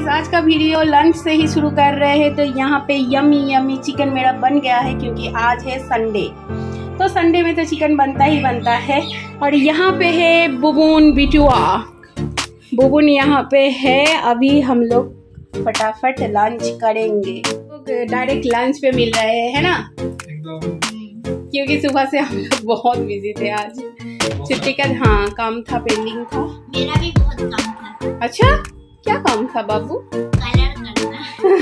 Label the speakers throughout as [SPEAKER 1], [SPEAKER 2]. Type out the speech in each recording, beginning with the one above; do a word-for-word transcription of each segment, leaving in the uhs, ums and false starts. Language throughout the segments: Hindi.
[SPEAKER 1] गाइस, आज का वीडियो लंच से ही शुरू कर रहे हैं। तो यहाँ पे यमी यमी चिकन मेरा बन गया है क्योंकि आज है संडे। तो संडे में तो चिकन बनता ही बनता है। और यहाँ पे है बुबुन बिटुआ, बुबुन यहाँ पे है। अभी हम लोग फटाफट लंच करेंगे। तो डायरेक्ट लंच पे मिल रहे हैं, है ना? क्योंकि सुबह से हम लोग बहुत बिजी थे। आज छुट्टी का हाँ काम था, पेंडिंग था।
[SPEAKER 2] मेरा भी बहुत काम था।
[SPEAKER 1] अच्छा, क्या काम था बाबू?
[SPEAKER 2] कलर करना।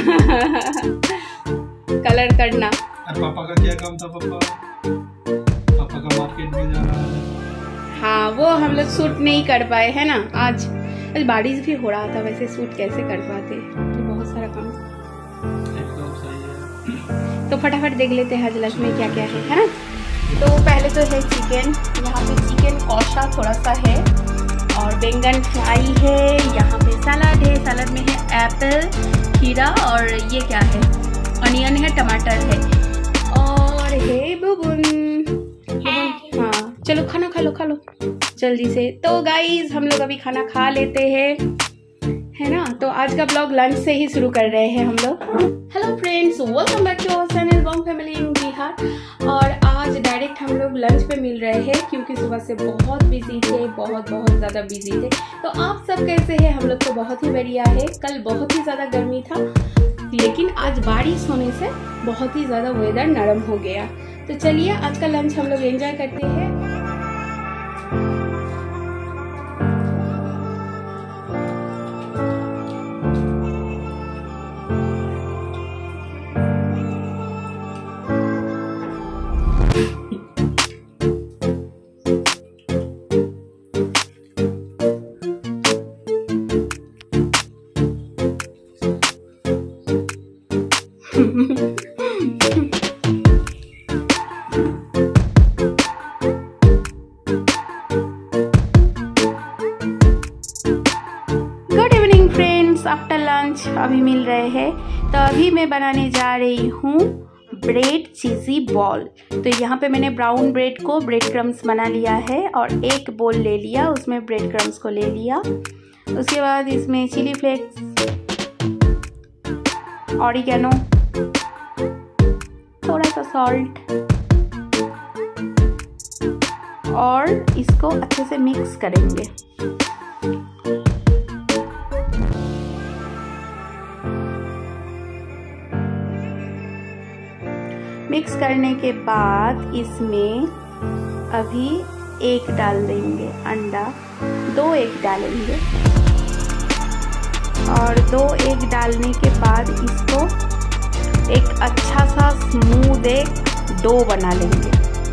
[SPEAKER 1] कलर करना।
[SPEAKER 3] और पापा का क्या काम था? पापा पापा का मार्केट में जाना है।
[SPEAKER 1] हाँ, वो हम लोग शूट नहीं कर पाए, है ना? आज आज बारिश भी हो रहा था, वैसे शूट कैसे कर पाते? तो बहुत सारा काम।
[SPEAKER 3] एकदम सही है।
[SPEAKER 1] तो फटाफट देख लेते हैं आज लंच में क्या क्या है, है ना? तो पहले तो है चिकन। यहाँ पे चिकन कौशा थोड़ा सा है और बैंगन फ्राई है। यहाँ पे सलाद है, सलाद में है एप्पल, खीरा और ये क्या है, अनियन है, टमाटर है और है बुबुन। हाँ चलो खाना खा लो, खा लो जल्दी से। तो गाइज हम लोग अभी खाना खा लेते हैं, है ना? तो आज का ब्लॉग लंच से ही शुरू कर रहे हैं हम लोग। Hello friends, welcome back to our channel बॉम फैमिली इन बिहार। और आज डायरेक्ट हम लोग लंच पे मिल रहे हैं क्योंकि सुबह से बहुत बिजी थे, बहुत बहुत ज़्यादा बिजी थे। तो आप सब कैसे हैं? हम लोग तो बहुत ही बढ़िया है। कल बहुत ही ज़्यादा गर्मी था, लेकिन आज बारिश होने से बहुत ही ज़्यादा वेदर नरम हो गया। तो चलिए आज का लंच हम लोग एंजॉय करते हैं। Good evening friends, after lunch अभी मिल रहे हैं। तो अभी मैं बनाने जा रही हूँ ब्रेड चीज़ी बॉल। तो यहाँ पे मैंने ब्राउन ब्रेड को ब्रेड क्रम्स बना लिया है और एक बोल ले लिया, उसमें ब्रेड क्रम्स को ले लिया। उसके बाद इसमें चिली फ्लेक्स, ऑरिगेनो, थोड़ा सा सॉल्ट और इसको अच्छे से मिक्स करेंगे। मिक्स करने के बाद इसमें अभी एक डाल देंगे अंडा, दो एग डालेंगे और दो एग डालने के बाद इसको एक अच्छा सा स्मूथ एक डो बना लेंगे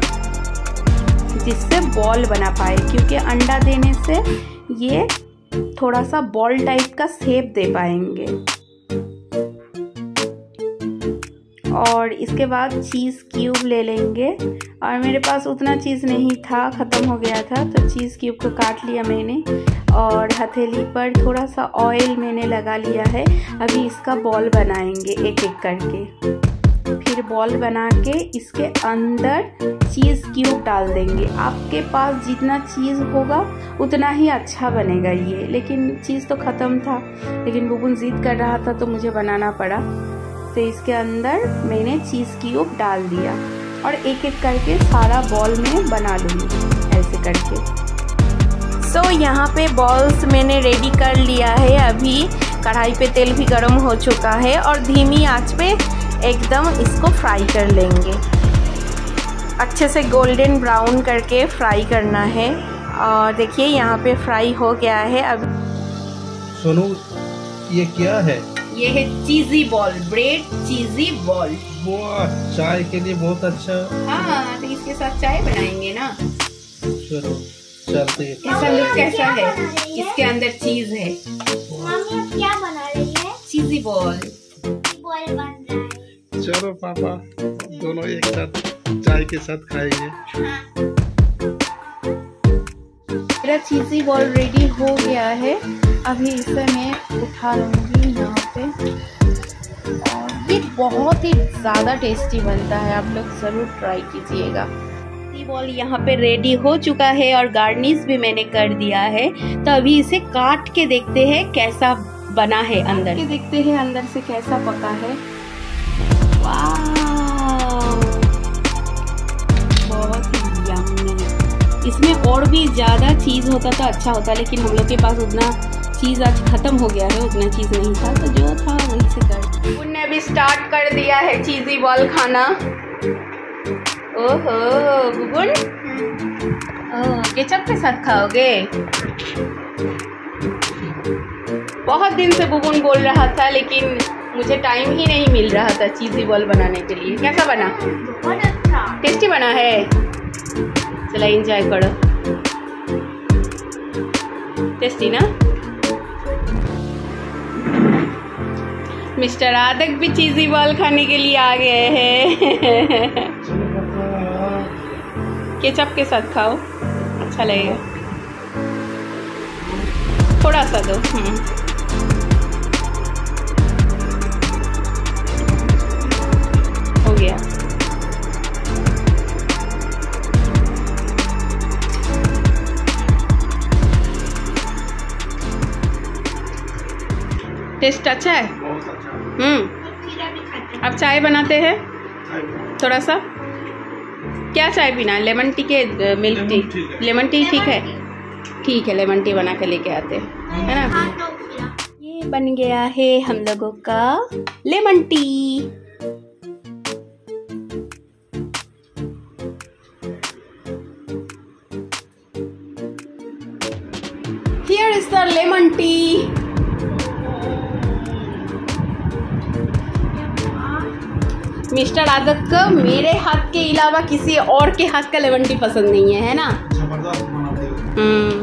[SPEAKER 1] जिससे बॉल बना पाए, क्योंकि अंडा देने से ये थोड़ा सा बॉल टाइप का शेप दे पाएंगे। और इसके बाद चीज़ क्यूब ले लेंगे और मेरे पास उतना चीज़ नहीं था, ख़त्म हो गया था, तो चीज़ क्यूब को काट लिया मैंने और हथेली पर थोड़ा सा ऑयल मैंने लगा लिया है। अभी इसका बॉल बनाएंगे एक एक करके। फिर बॉल बना के इसके अंदर चीज़ क्यूब डाल देंगे। आपके पास जितना चीज़ होगा उतना ही अच्छा बनेगा ये, लेकिन चीज़ तो ख़त्म था, लेकिन बुबुन जिद कर रहा था तो मुझे बनाना पड़ा। तो इसके अंदर मैंने चीज़ क्यूब डाल दिया और एक एक करके सारा बॉल में बना लूँगी ऐसे करके। सो so, यहाँ पे बॉल्स मैंने रेडी कर लिया है। अभी कढ़ाई पे तेल भी गर्म हो चुका है और धीमी आंच पे एकदम इसको फ्राई कर लेंगे। अच्छे से गोल्डन ब्राउन करके फ्राई करना है। और देखिए यहाँ पे फ्राई हो गया है। अब
[SPEAKER 3] सोनू, ये क्या है?
[SPEAKER 1] ये है cheesy ball, bread cheesy ball.
[SPEAKER 3] वाह, चाय के लिए बहुत अच्छा।
[SPEAKER 1] हाँ, तो इसके साथ चाय बनाएंगे ना।
[SPEAKER 3] चलो चलते हैं।
[SPEAKER 1] कैसा लुक कैसा है? इसके अंदर चीज है।
[SPEAKER 2] मम्मी अब क्या बना रही है?
[SPEAKER 1] Cheesy ball.
[SPEAKER 2] बॉल बन रहा है।
[SPEAKER 3] चलो पापा, दोनों एक साथ चाय के साथ खाएंगे।
[SPEAKER 2] हाँ।
[SPEAKER 1] मेरा चीज़ी बॉल रेडी हो गया है। अभी इसे मैं उठा लूँगी यहाँ पे। और ये बहुत ही ज़्यादा टेस्टी बनता है, आप लोग ज़रूर ट्राई कीजिएगा। बॉल यहाँ पे रेडी हो चुका है और गार्निश भी मैंने कर दिया है। तो अभी इसे काट के देखते हैं कैसा बना है अंदर। ये देखते हैं अंदर से कैसा पका है। वाव, बहुत ही यम्मी। इसमें और भी ज़्यादा चीज़ होता तो अच्छा होता, लेकिन हम लोग के पास उतना चीज़ आज खत्म हो गया है, उतना चीज़ नहीं था, तो जो था वही से कर। उन्होंने अभी स्टार्ट कर दिया है चीज़ी बॉल खाना। ओहो बुबुन, ओह केचप के साथ खाओगे? बहुत दिन से बुबुन बोल रहा था, लेकिन मुझे टाइम ही नहीं मिल रहा था चीज़ी बॉल बनाने के लिए। कैसा बना?
[SPEAKER 2] बहुत अच्छा,
[SPEAKER 1] टेस्टी बना है। चला एंजॉय करो। टेस्टी ना? मिस्टर आदक भी चीज़ी बॉल खाने के लिए आ गए हैं। केचप के साथ खाओ, अच्छा लगेगा। थोड़ा सा दो। हम्म हो गया। टेस्ट अच्छा है। हम्म अब चाय बनाते हैं थोड़ा सा। क्या चाय पीना है? लेमन टी के मिल्क टी? लेमन टी ठीक है, ठीक है लेमन टी बना के लेके आते हैं, है ना। ये बन गया है हम लोगों का lemon tea. Here is the lemon tea. Mister आदत को मेरे हाथ के अलावा किसी और के हाथ का लेमन टी पसंद नहीं है, है ना। हम्म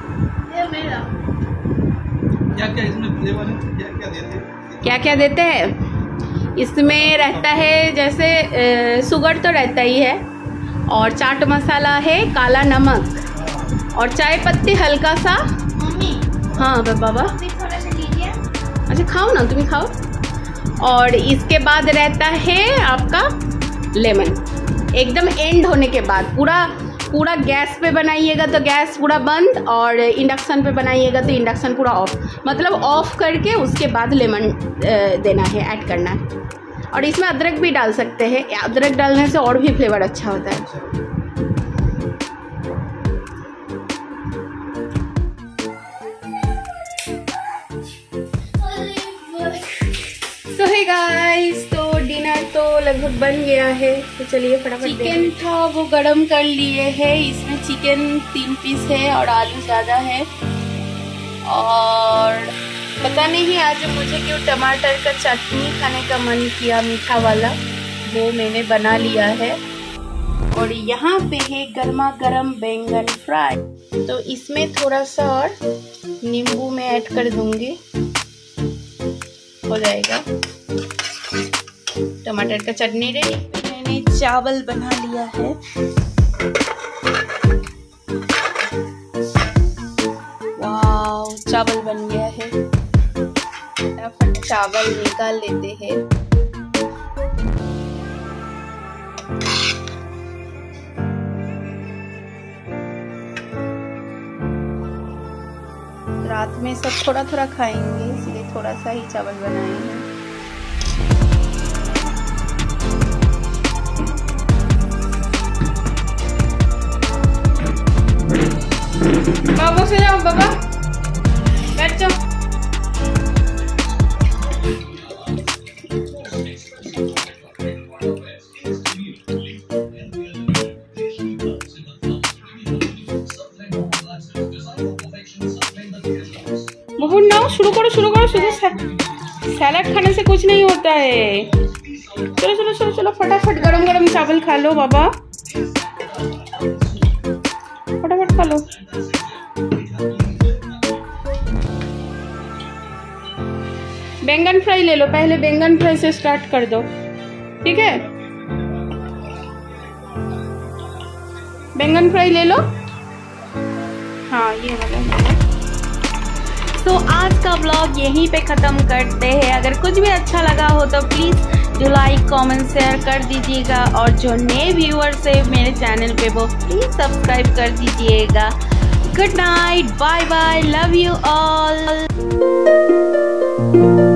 [SPEAKER 3] क्या क्या इसमें फ्लेवर है? क्या क्या देते हैं?
[SPEAKER 1] क्या क्या देते हैं इसमें? रहता है जैसे शुगर तो रहता ही है, और चाट मसाला है, काला नमक और चाय पत्ती हल्का सा।
[SPEAKER 2] मम्मी
[SPEAKER 1] हाँ बाबा,
[SPEAKER 2] थोड़ा सा लीजिए।
[SPEAKER 1] अच्छा खाओ ना, तुम्हें खाओ। और इसके बाद रहता है आपका लेमन। एकदम एंड होने के बाद पूरा पूरा गैस पे बनाइएगा तो गैस पूरा बंद, और इंडक्शन पे बनाइएगा तो इंडक्शन पूरा ऑफ, मतलब ऑफ करके उसके बाद लेमन देना है, ऐड करना है। और इसमें अदरक भी डाल सकते हैं, अदरक डालने से और भी फ्लेवर अच्छा होता है। तो है गाइस, तो डिनर तो लगभग बन गया है, तो चलिए फटाफट। चिकन था वो गरम कर लिए है। इसमें चिकन तीन पीस है और आलू ज़्यादा है, और पता नहीं आज मुझे क्यों टमाटर का चटनी खाने का मन किया, मीठा वाला, वो मैंने बना लिया है। और यहाँ पे है गर्मा गर्म बैंगन फ्राई, तो इसमें थोड़ा सा और नींबू में ऐड कर दूंगी, हो जाएगा टमाटर का चटनी रेडी। मैंने चावल बना लिया है। वाव, चावल बन गया है। फटाफट चावल निकाल लेते हैं। रात में सब थोड़ा थोड़ा खाएंगे, इसलिए थोड़ा सा ही चावल बनाए हैं। बाबू से जाओ, बाबा बैठ जाओ। मोहन ना शुरू करो शुरू करो शुरू सैलड खाने से कुछ नहीं होता है। चलो चलो चलो चलो फटाफट गरम गरम चावल खा लो बाबा, फटाफट खा लो। बैंगन फ्राई ले लो, पहले बैंगन फ्राई से स्टार्ट कर दो, ठीक है। बैंगन फ्राई ले लो। हाँ ये वाला। तो आज का व्लॉग यहीं पे ख़त्म करते हैं। अगर कुछ भी अच्छा लगा हो तो please do like comment share कर दीजिएगा, और जो नए व्यूअर्स है मेरे चैनल पे वो प्लीज़ सब्सक्राइब कर दीजिएगा। Good night, bye bye, love you all. है।